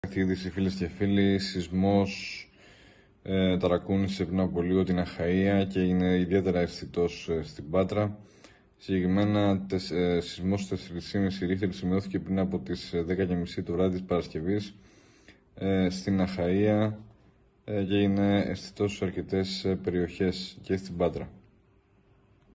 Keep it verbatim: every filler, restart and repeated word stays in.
Είδηση, φίλες και φίλοι, σεισμός ε, ταρακούνησε πριν από λίγο την Αχαΐα και είναι ιδιαίτερα αισθητός ε, στην Πάτρα. Συγκεκριμένα, τεσ, ε, σεισμός τέσσερις κόμμα πέντε ρίχτερ σημειώθηκε πριν από τις δέκα και μισή το βράδυ της Παρασκευής ε, στην Αχαΐα ε, και είναι αισθητός σε αρκετές ε, περιοχές και στην Πάτρα.